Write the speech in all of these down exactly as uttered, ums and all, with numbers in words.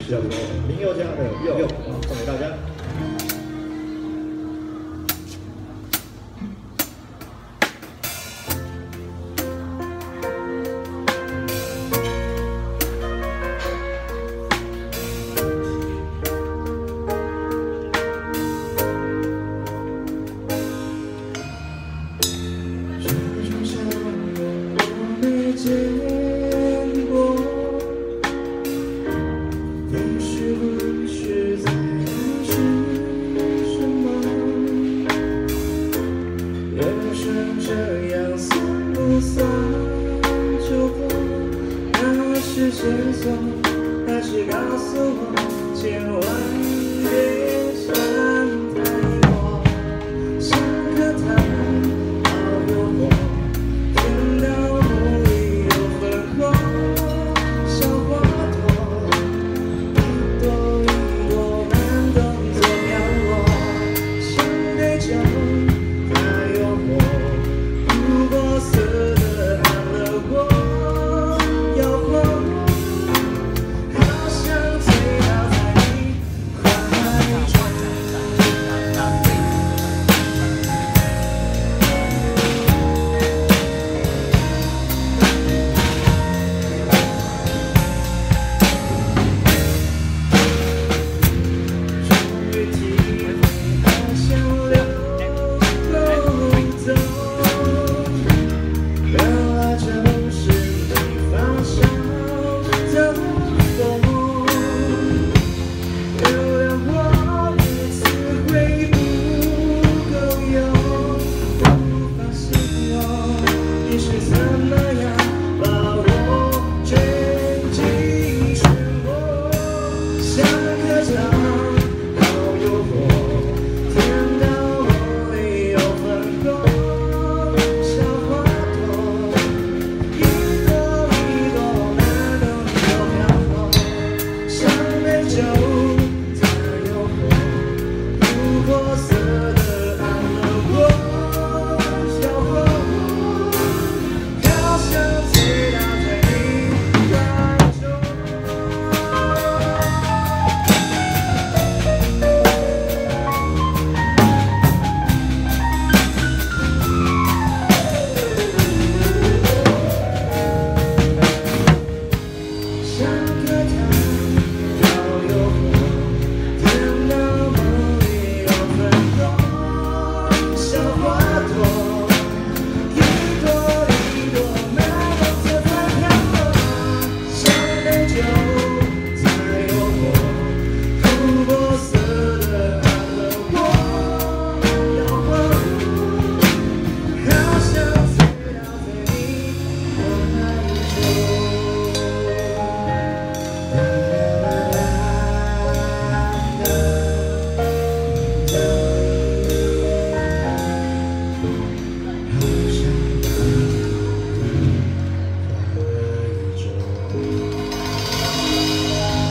叫做林宥嘉的佑佑，送给大家。 但是告诉我，千万别想太多。像颗糖，好诱惑，甜到梦里有粉红，小花朵，一朵一朵慢动作飘落，像杯酒，太诱惑，如果死的安乐过。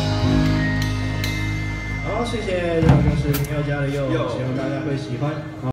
谢谢，这首歌是林宥嘉的佑，希望大家会喜欢。